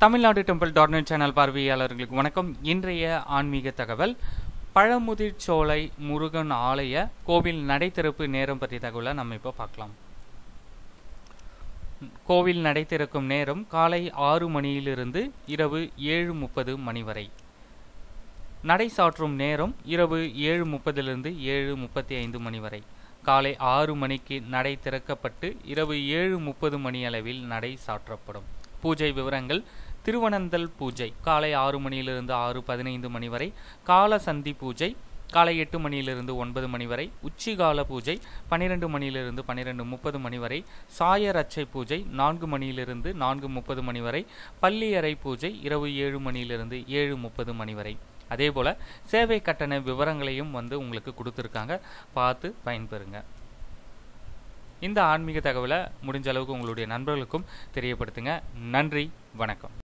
Tamil Nadu temple .net channel பார்வையாளர்களுக்கு வணக்கம். இன்றைய ஆன்மீக தகவல் பழமுதிர்ச்சோலை முருகன் ஆலய கோவில் நடை திறப்பு நேரம் பற்றிய தகவலை நம்ம இப்போ பார்க்கலாம். கோவில் நடை திறக்கும் நேரம் காலை 6 மணியிலிருந்து இரவு 7:30 மணி வரை. நடை சாற்றும் நேரம் இரவு 7:30 7:35 மணி வரை. காலை 6 மணிக்கு நடை திறக்கப்பட்டு இரவு 7:30 மணி அளவில் நடை சாற்றப்படும். பூஜை விவரங்கள்: திருவனந்தல் பூஜை காலை 6 மணியிலிருந்து 6:15 மணி வரை. கால சந்தி பூஜை காலை 8 மணியிலிருந்து 9 மணி வரை. உச்சிகால பூஜை 12 மணியிலிருந்து 12:30 மணி வரை. சாயரட்சை பூஜை 4 மணியிலிருந்து 4:30 மணி வரை. பள்ளியறை பூஜை இரவு 7 மணியிலிருந்து 7:30 மணி வரை. அதே போல சேவை கட்டண விவரங்களையும் உங்களுக்கு கொடுத்துருக்காங்க, பார்த்து பயன்பெறுங்க. இந்த ஆன்மீக தகவலை முடிஞ்ச அளவுக்கு உங்களுடைய நண்பர்களுக்கும் தெரியப்படுத்துங்க. நன்றி, வணக்கம்.